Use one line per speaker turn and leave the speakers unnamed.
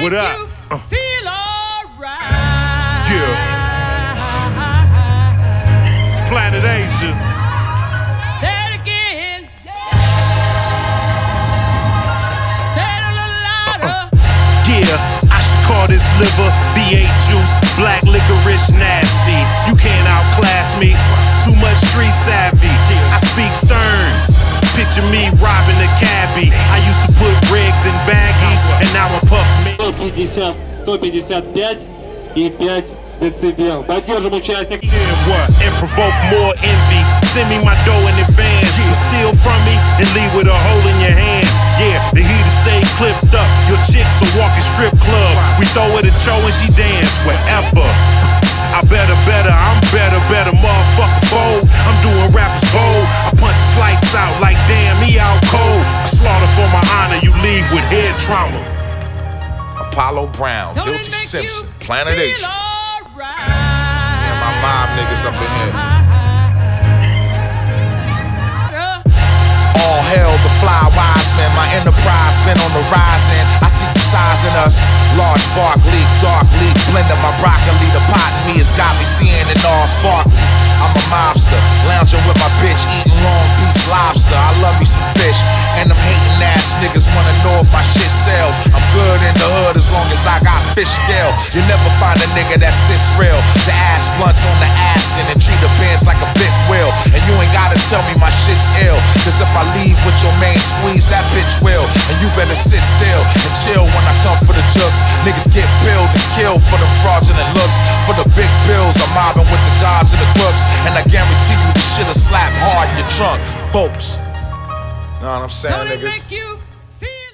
What up?
Feel alright.
Yeah. Planet Asia.
Say it again. Say it a little louder.
Yeah, I should call this liver B8 juice, black licorice nasty. You can't outclass me. Too much street savvy. I speak stern. Picture me robbing a cabbie. I used to put rigs in baggies, and now I puff me.
155 и 5 децибел. Поддержим участник.
Yeah, what? And provoke more envy. Send me my dough in advance. You steal from me and leave with a hole in your hand. Yeah, the heater stay clipped up. Your chick's a walking strip club. We throw her the show and she dance wherever. I better, I'm better, motherfucker fold. I'm doing rappers bold. I punch his lights out like damn, he out cold. I slaughter for my honor, you leave with head trauma.
Apollo Brown,
Don't
Guilty
it make
Simpson,
you
Planet
feel
Asia.
alright?
Yeah, my mob niggas up in here. All hell, the fly wise man, my enterprise been on the rising. I see you sizing us. Large bark leak, dark leak, blending my broccoli. The pot in me has got me seeing it all sparkly. I'm a mobster, lounging with my bitch, eating Long Beach lobster. I love me some fish, and them hating ass niggas wanna know if my shit sells. I'm good in the hood as long as I got fish scale. You never find a nigga that's this real. To ash blunts on the Aston and treat the Benz like a big wheel. And you ain't gotta tell me my shit's ill, cause if I leave with your main squeeze, that bitch will. And you better sit still and chill when I come for the jokes. Niggas get billed and killed for them fraudulent looks. For the big bills, I'm mobbing with the gods and the crooks. And I guarantee you this shit'll slap hard in your trunk. Bolts. Know what I'm saying,
Don't it
niggas?
make you feel